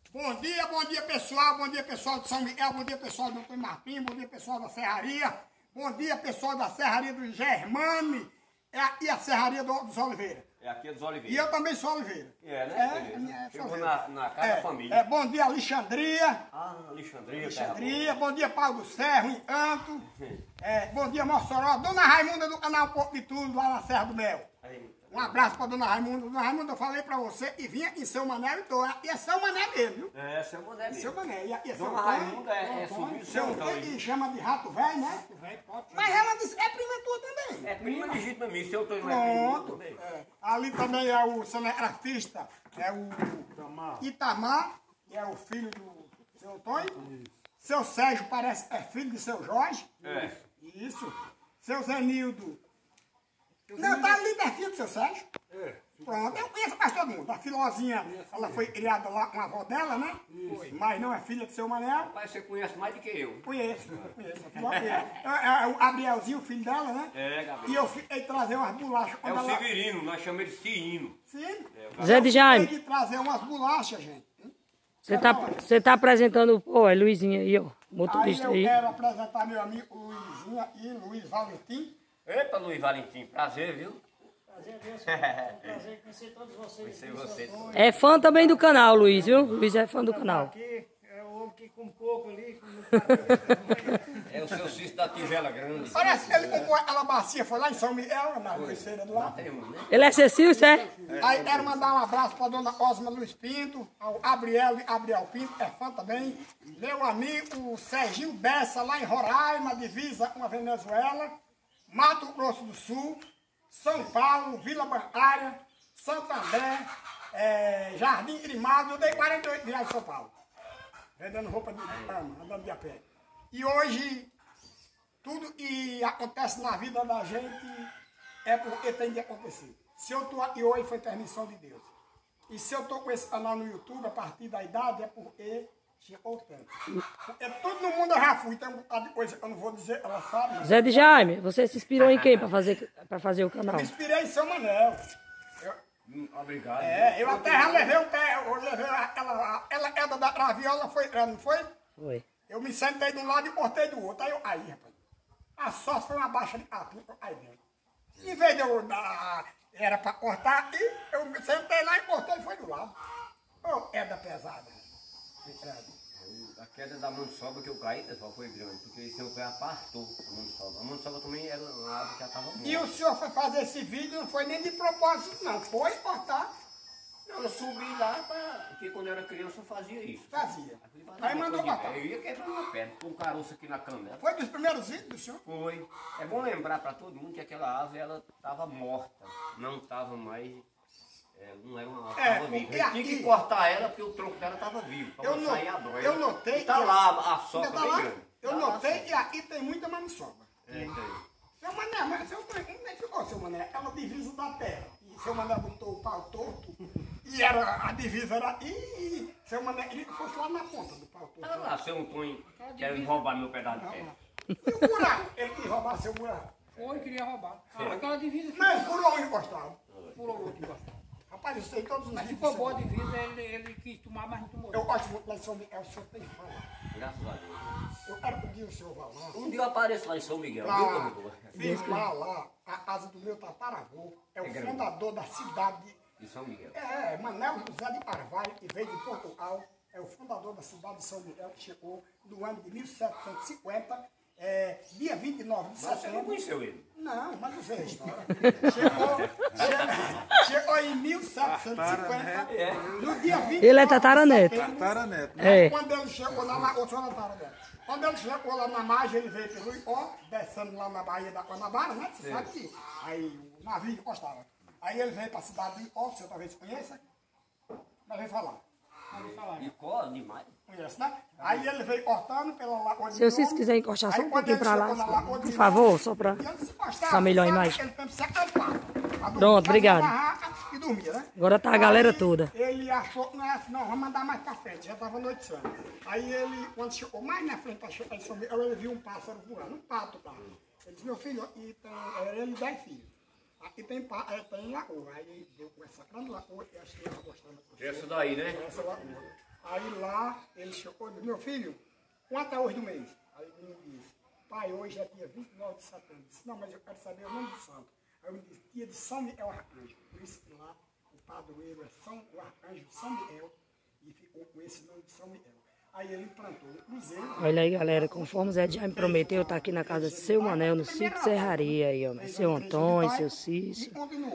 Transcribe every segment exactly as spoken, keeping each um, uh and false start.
Bom dia, bom dia pessoal, bom dia pessoal de São Miguel, bom dia pessoal do Antônio Martins, bom dia pessoal da Serraria, bom dia pessoal da Serraria do Germane e a Serraria do, dos Oliveira. É aqui é dos Oliveira. E eu também sou Oliveira. É, né? É, é, minha, Chegou na, na casa é, da família. É, bom dia Alexandria. Ah, Alexandria. Alexandria, bom dia Pau do Serro, Encanto. É, bom dia Mossoró, Dona Raimunda do canal Pouco de Tudo, lá na Serra do Mel. Um abraço pra Dona Raimunda. Dona Raimunda, eu falei pra você e vinha em Seu Mané e tô. E é Seu Mané mesmo, viu? É, Seu Mané mesmo. Seu Mané. E, e é Dona Raimunda é, é sobrinho do seu Antônio. E chama de rato velho, né? Mas ela disse, é prima tua também. É prima legítima minha, seu Antônio é prima Pronto. também. É. Ali também é o cinegrafista, é o Itamar, que é o filho do seu Antônio. Seu Sérgio parece é filho de seu Jorge. É. Isso. Seu Zenildo. Não, tá ali pertinho do seu Sérgio. É. Pronto, eu conheço quase todo mundo. A Filozinha, ela foi criada lá com a avó dela, né? Isso. Mas não é filha do seu Manel. Rapaz, você conhece mais do que eu. Conheço, eu conheço. A Filó, é, é, é o Gabrielzinho, o filho dela, né? É, Gabriel. E eu fiquei trazer umas bolachas. É o ela... Severino, nós chamamos ele de Ciino. Sim. É, Zé de Jaime. Eu fiquei trazer umas bolachas, gente. Você tá, você tá apresentando, ó, é Luizinho aí, ó, motorista aí. aí. Eu quero apresentar meu amigo Luizinho e Luiz Valentim. Epa, Luiz Valentim, prazer, viu? Prazer, Deus. Prazer conhecer todos vocês. Conhecer você. É fã também do canal, Luiz, viu? Luiz é fã do canal. Aqui é o homem que com pouco ali. É o seu Cício da Tigela Grande. Parece que ele comprou aquela bacia, foi lá em São Miguel, na terceira do lado. Temos, né? Ele é Cecílio, certo? Aí quero mandar um abraço para dona Osma Luiz Pinto, ao Gabriel Gabriel Pinto, é fã também. Meu amigo Serginho Bessa, lá em Roraima, divisa com a Venezuela. Mato Grosso do Sul, São Paulo, Vila Bancária, Santo André, é, Jardim Grimado. Eu dei quarenta e oito dias em São Paulo, vendendo roupa de cama, andando de a pé. E hoje, tudo que acontece na vida da gente é porque tem de acontecer. Se eu estou aqui hoje, foi permissão de Deus. E se eu estou com esse canal no YouTube, a partir da idade, é porque chegou o tempo. Porque tudo no mundo eu já fui, tem um bocado de coisa que eu não vou dizer, ela sabe. Mas... Zé de Jaime, você se inspirou em quem pra fazer, pra fazer o canal? Eu me inspirei em Seu Manel. Eu... Hum, obrigado. É, eu até já levei o pé, eu levei ela, ela é da graviola, foi, não foi? Foi. Eu me sentei de um lado e cortei do outro. Aí, eu, aí rapaz, a sócia foi uma baixa de capim, aí dentro. Em vez de eu dar, era pra cortar, e eu me sentei lá e cortei e foi do lado. Oh, é da pesada. A queda da maniçoba que eu caí, pessoal, foi grande, porque esse meu pé apartou a maniçoba. A maniçoba também era uma árvore que já estava morta. E o senhor foi fazer esse vídeo, não foi nem de propósito, não. Foi cortar. Não, eu subi lá, pra... porque quando eu era criança eu fazia isso. Fazia. Fazia Aí mandou depois de matar. pé. Eu ia quebrar uma perna, com um caroço aqui na canela. Foi dos primeiros vídeos do senhor? Foi. É bom lembrar para todo mundo que aquela árvore ela estava morta, não estava mais, é, não era uma árvore, É, estava viva. porque A gente tinha aqui- que cortar ela porque o tronco dela estava vivo, para Eu não no- sair a dói. eu notei E tá que- lá a soca Ainda tá bem lá? grande. Eu Tá lá a notei soca. que aqui tem muita maniçoba. É, tem. Seu Mané, mas seu Mané, como é que ficou, seu Mané? Ela divisa da terra. E seu Mané botou o pau torto. E era, a divisa era. E seu Mané queria que fosse lá na ponta do pau torto. Tá lá, seu Antônio querendo roubar meu pedaço de terra. E o buraco? Ele queria roubar seu buraco. Foi, queria roubar. Ah, aquela divisa Mas furou o encostado. pulou o outro embaixo. Rapaz, eu sei todos os Mas vídeos. ficou boa a divisa, ele, ele quis tomar, mas não tomou. Eu gosto muito lá em São Miguel, o senhor tem que falar. Graças a Deus. Eu quero pedir o senhor vá lá. Um dia eu apareço lá em São Miguel, viu, Lá, corredor? fiz lá, lá, a casa do meu tataravô. É o É grande. fundador da cidade de. De São Miguel. É, Manel José de Carvalho, que veio de Portugal, é o fundador da cidade de São Miguel, que chegou no ano de mil setecentos e cinquenta, é, dia vinte e nove de Mas você não setembro. conheceu ele? Não, mas eu sei a história. Chegou, chegou, chegou em mil setecentos e cinquenta, no dia vinte e nove Ele é tataraneto. de setembro. Tataraneto, né? É. Quando ele chegou lá na... Ô, senhor Tataraneto. Quando ele chegou lá na margem, ele veio pelo Icó, descendo lá na Baía da Guanabara, né? Você sabe que aí o navio encostava. Aí ele veio para a cidade do Icó, o senhor talvez conheça, mas veio falar. E cola demais. Conhece, né? Aí ele veio cortando pela Lagoa de Se vocês Novo. quiserem encostar só Aí um quando pouquinho ele pra lá, chegou na Lagoa de por Novo, favor, só pra e antes de encostar, ficar melhor a sabe, imagem. Ele tem que se acampar. Pronto, obrigado. E dormia, né? Agora tá a galera Aí toda. Ele achou que não é assim, não, vamos mandar mais pra frente, já estava anoitecendo. Aí ele, quando chegou mais na frente, pra chegar em São Miguel, ele viu um pássaro voando, um pato, tá? Ele disse, meu filho, aqui tem, ele dez filhos. Aqui tem, pa, é, tem lagoa. Aí ele deu com essa grande lagoa, e acho que ele estava gostando. Essa daí, né? Essa lagoa. Aí lá, ele chegou, meu filho, quanto é hoje do mês? Aí o menino disse, pai, hoje é dia vinte e nove de setembro. Eu disse, não, mas eu quero saber o nome do santo. Aí eu disse, dia de São Miguel Arcanjo. Por isso que lá o padroeiro é São, o Arcanjo São Miguel, e ficou com esse nome de São Miguel. Aí ele plantou um cruzeiro. Olha aí, galera, conforme o Zé já me prometeu, tá aqui na casa de seu Manel, no sítio Serraria aí, ó. Seu Antônio, seu Cício,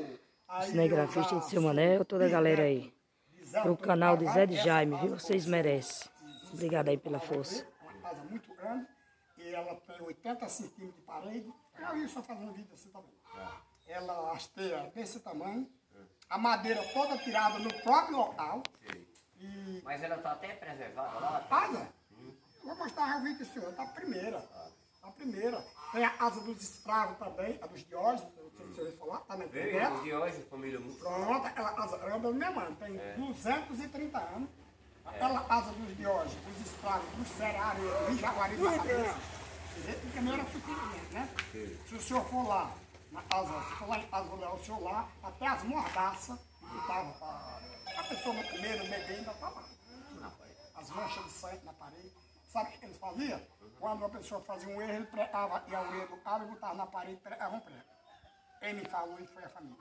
o cinegrafista de seu Manel, toda a galera aí. Pro canal de Zé de Jaime, viu? Vocês merecem. Obrigado aí pela força. É uma casa muito grande, e ela tem oitenta centímetros de parede. Eu ia só fazendo vídeo assim também. Ela hasteia desse tamanho, a madeira toda tirada no próprio local. E... Mas ela está até preservada lá? Asa? Hum. Vou mostrar o vídeo, senhor, tá a primeira. Ah. A primeira. Tem a asa dos escravos também, a dos Diógenes, não sei se o senhor vai falar, tá na internet. Os Diógenes, família muito. Pronto, aquela asa anda no mesmo ano, tem é. duzentos e trinta anos. Aquela é. asa dos Diógenes, dos escravos, do Ceará, do Jaguari, da cabeça. Você vê que também era pequenininha, né? Sim. Se o senhor for lá, na asa, se for lá em asa, vou levar o senhor lá, até as mordaças que estavam para a pessoa no primeiro, no bebê, ainda estava lá. As manchas de sangue na parede. Sabe o que eles faziam? Quando uma pessoa fazia um erro, ele pregava e a orelha do cara e botava na parede, pregava um prego. Ele me falou e foi a família.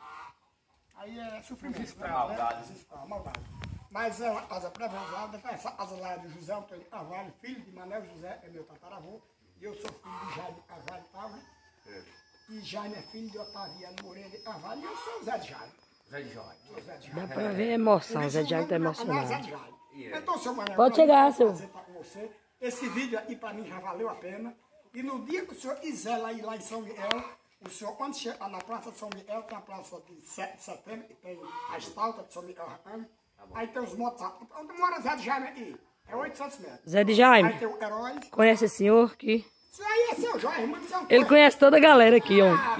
Aí é sofrimento. Desesperado. Né? Desesperado, maldade. Mas é uma asa preservada, essa asa lá é de José Antônio Carvalho, filho de Manuel José, é meu tataravô. E eu sou filho de Jaime Carvalho Carvalho. É. E Jaime é filho de Otaviano Moreira de Carvalho. E eu sou o Zé de Jaime. Zé de Jaime. Zé de Jaime. Dá pra ver a emoção, o Zé de Jaime tá emocionado. Zé de Jaime. Então, seu Manuel, pode chegar, seu. Com você. Esse vídeo aí para mim já valeu a pena. E no dia que o senhor quiser lá ir lá em São Miguel, o senhor, quando chegar na Praça de São Miguel, tem a Praça de sete de setembro, que tem a estalta de São Miguel Arcanjo. Tá, aí tem os motos. Onde mora Zé de Jaime aí? É oitocentos metros. Zé de Jaime. Aí tem o Herói. Conhece esse senhor aqui? Isso aí é seu Jorge, mano. Ele conhece toda a galera aqui, ó. Ah,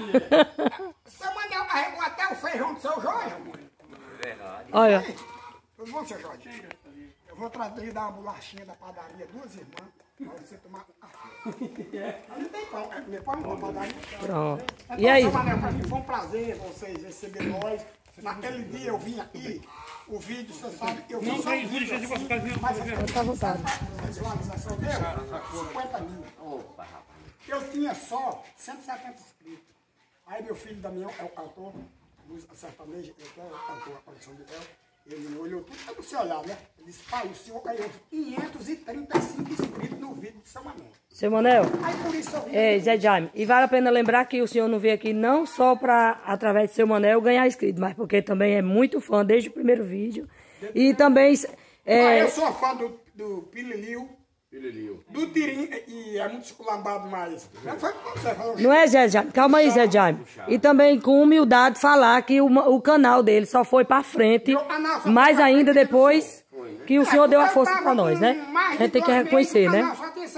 seu Manel arregou até o feijão do seu Jorge, mano. Verdade. Olha. Tudo bom, seu Jorge? Eu vou trazer e dar uma bolachinha da padaria, duas irmãs, para você tomar um café. Não tem pão, é pão na padaria. Pronto. Então, E aí? seu Manel, pra mim foi um prazer vocês receberem nós. Naquele dia eu vim aqui, o vídeo, você sabe, eu vim só um vídeo assim, mas eu tá à vontade. A visualização deu cinquenta mil. Opa, rapaz. Eu tinha só cento e setenta inscritos. Aí meu filho Damião é o cantor, música sertaneja, ele é cantor, a São Miguel. Ele me olhou tudo, para você olhar, né? Ele disse, pai, o senhor ganhou quinhentos e trinta e cinco inscritos no vídeo de São Manel. Seu Manel, Aí por isso eu vim. é, Zé Jaime, e vale a pena lembrar que o senhor não veio aqui não só para, através de seu Manel, ganhar inscrito, mas porque também é muito fã desde o primeiro vídeo. E também... É... Ah, eu sou fã do, do Pililio, Pililio, do Tirim, e é muito esculambado, mas... Não foi pra você falar. Não é, Zé Jaime? Calma aí, Zé Jaime. E também com humildade falar que o, o canal dele só foi para frente, mais ainda depois que o senhor deu a força para nós, né? A gente tem que reconhecer, né?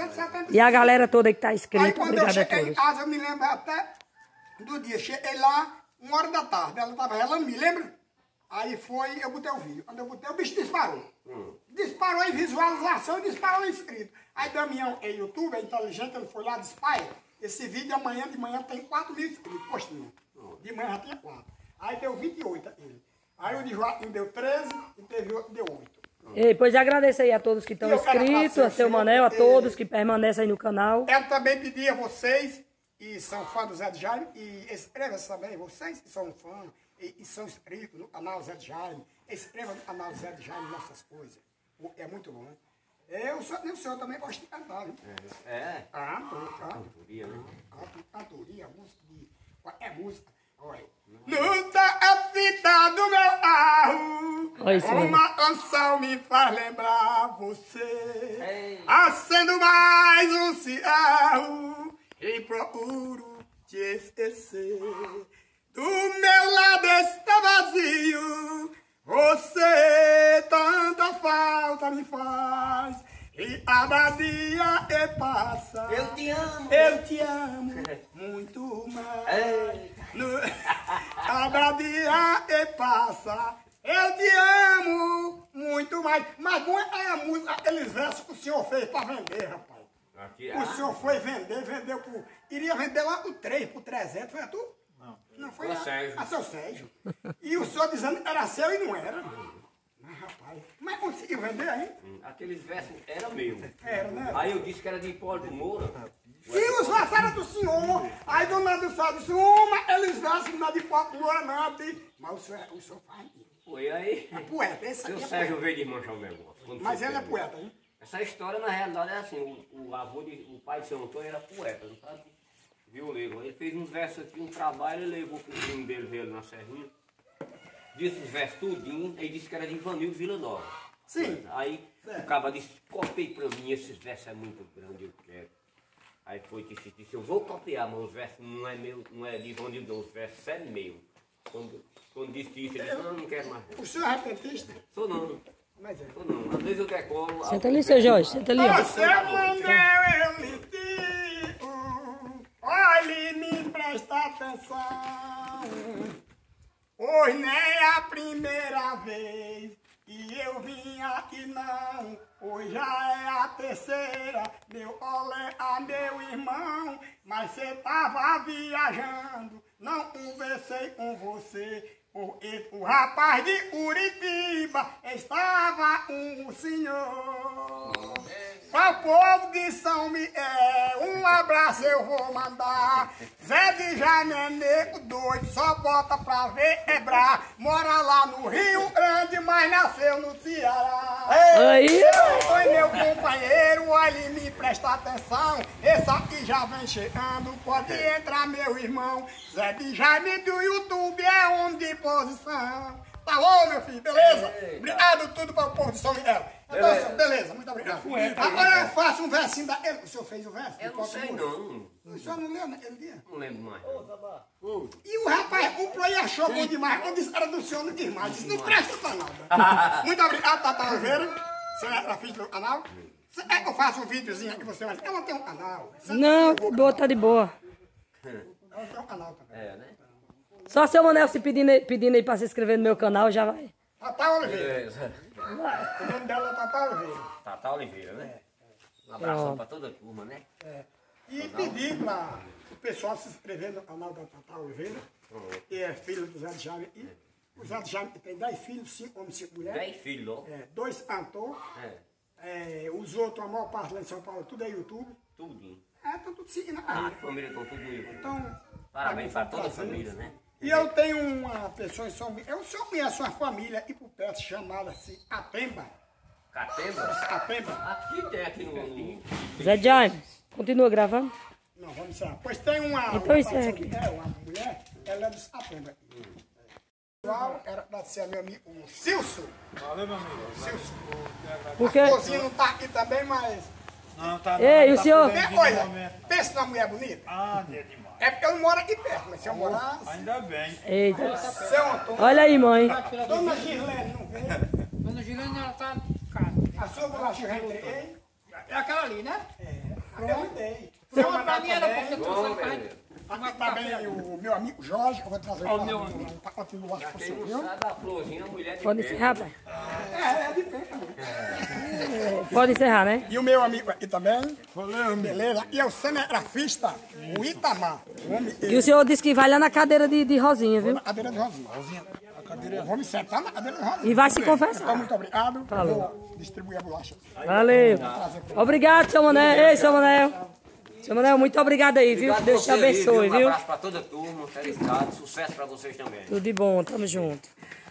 E a galera toda que tá inscrita, obrigado a todos. Em casa, eu me lembro até do dia, cheguei lá, uma hora da tarde, ela tava relando, me lembra? Aí foi, eu botei o vídeo. Quando eu botei, o bicho disparou. Hum. Disparou em visualização e disparou em inscrito. Aí Damião é YouTube, é inteligente, ele foi lá, dispara. Esse vídeo amanhã de manhã tem quatro mil inscritos, postinho. De manhã já tinha quatro. Aí deu vinte e oito ele. Aí o de Joaquim deu treze e teve outro deu oito. E depois agradeço aí a todos que estão inscritos, a seu Manel, a todos que permanecem aí no canal. Eu também pedi a vocês, e são fãs do Zé de Jaime, e inscreva-se também, vocês que são fãs, e, e são inscritos no canal Zé de Jaime, inscreva no canal Zé de Jaime nossas coisas. É muito bom. Eu sou, o senhor também gosta de cantar, viu? É? É? Ah, tô, canto. Cantoria, né? Canto, cantoria, música de... É música. Olha. Luta a fita do meu carro, Oi, uma canção me faz lembrar você. Ei. Acendo mais um cigarro e procuro te esquecer. Do meu lado está vazio, você tanta falta me faz. E cada dia que passa, eu te amo, eu te amo muito mais. Ei. No, cada dia que passa, eu te amo muito mais. Mas não é a música, aqueles versos que o senhor fez para vender, rapaz. Aqui, o ah, senhor foi vender, vendeu por... Iria vender lá por três, por trezentos, foi a tu? Não. Não foi o a, Sérgio. a seu Sérgio. E o senhor dizendo que era seu e não era. Rapaz, mas conseguiu vender aí? Hum, Aqueles versos eram meus. Era, né? Aí eu disse que era de Hipólito Moura. Sim, os versos eram do senhor. Aí Dona do Sá disse, uma, eles versos não é de Hipólito Moura, não, de... Mas o senhor, o senhor faz. Foi aí. É poeta, esse Seu aqui é Sérgio poeta. veio desmanchar o negócio. quando Mas foi ele é pego. poeta, hein? Essa história, na realidade, é assim, o, o avô, de, o pai de Seu Antônio era poeta, não sabe? Violeiro. Ele fez uns versos aqui, um trabalho, ele levou pro primo dele, veio na Serrinha. Disse os versos tudinho, aí disse que era de Ivanildo Vila Nova. Sim. Aí É. o cara disse, copie pra mim, esses versos é muito grande, eu quero. Aí foi disse, disse, eu vou copiar, mas os versos não é meu, não é de Ivanildo, não, os versos é meu. Quando, quando disse isso, ele disse, não, não quero mais. O senhor é petista? Sou não, Mas é. sou não. Às vezes eu decoro. Senta ali, seu Jorge, senta ali, ó. Você mandou eu lhe digo, olhe, me presta atenção. Hoje nem a primeira vez que eu vim aqui não. Hoje já é a terceira, meu olé a meu irmão. Mas cê tava viajando, não conversei com você. O, o rapaz de Curitiba estava um senhor. Para o povo de São Miguel, um abraço eu vou mandar. Zé de Jaime nego doido, só bota pra ver quebrar. Mora lá no Rio Grande, mas nasceu no Ceará. Aí. Oi, meu companheiro, olha e me presta atenção. Esse aqui já vem chegando, pode entrar, meu irmão. Zé de Jaime do YouTube é homem de posição. Tá bom, meu filho, beleza? Obrigado tudo para o povo de São Miguel. Então, beleza, beleza muito obrigado. Agora eu faço um versinho da... O senhor fez o verso? Eu não sei não. O senhor não leu naquele dia? Não lembro mais. E o rapaz comprou e achou bom demais. Eu disse, era do senhor, não diz mais. Disse, não presta pra nada. Muito obrigado, Tata Oliveira. Você é filho do canal? Você quer que eu faça um videozinho aqui, você vai dizer, eu não tenho um canal. Você Não, tem um boa, tá de boa. Eu não tenho um canal também. É, né? Só seu Manel se pedindo, aí- pedindo aí pra se inscrever no meu canal, já vai. Tata Oliveira. Beleza. O nome dela é Tata Oliveira. Tata Oliveira, né? Um abração pra toda a turma, né? É. E pedi para o pessoal se inscrever no canal da Tata Oliveira, que é filho do Zé de Jaime. E o Zé de Jaime tem dez filhos, cinco homens, cinco mulheres. Dez filhos, ó. É, dois cantores. É, É, os outros, a maior parte lá em São Paulo, tudo é YouTube. tudinho. É, estão tudo seguindo a A carreira. família estão tudo aí. Então, Parabéns pra para mim foi um toda a prazer. família, né? E eu tenho uma pessoa em São Miguel. O senhor conhece uma família e por perto chamada-se Apemba? Catemba? Apemba? Aqui tem, aqui no... no... Zé Jaime, continua gravando? Não, vamos encerrar. Pois tem uma, Então uma, isso é parte de- é, uma mulher, ela é dos Apemba. Pessoal, era para ser meu amigo o Silso. Valeu, meu amigo. Silso. Por quê? A Cozinha não tá aqui também, mas... Não, tá Ei, não, o tá senhor? podendo É, vir no olha, momento. pensa numa mulher bonita. Ah, é demais. É porque eu não moro aqui perto, mas se eu morasse... Ainda bem. Eita. Seu Antônio... Olha aí, mãe. Dona Girlene, não veio? Dona Girene, ela tá cara. A sua bolacha eu já entreguei. É aquela ali, né? Eu mandei. Seu pra mim era porque eu Bom, trouxe pra beleza. gente. Aqui também o meu amigo Jorge, eu vou trazer Ó, para meu um amigo. um pacote de bolacha para você, Quem não viu? sabe da florzinha, a mulher de Pode pé. encerrar, pai? É, é de pé também. Pode encerrar, né? E o meu amigo aqui também. Valeu, beleza. E é o cinegrafista, o Itamar. O homem, E o senhor disse que vai lá na cadeira de, de Rosinha, viu? na cadeira de Rosinha. Rosinha, a cadeira. Vamos sentar na cadeira de Rosinha. E vai se Então, confessar. muito obrigado. Falou. Vou distribuir a bolacha. Valeu. Obrigado, seu Manel. Ei, seu Manel. Seu Manel, muito obrigado aí, viu? Obrigado Deus te você aí, abençoe, Um viu? abraço para toda a turma, felicidade, sucesso para vocês também. Tudo de bom, tamo junto.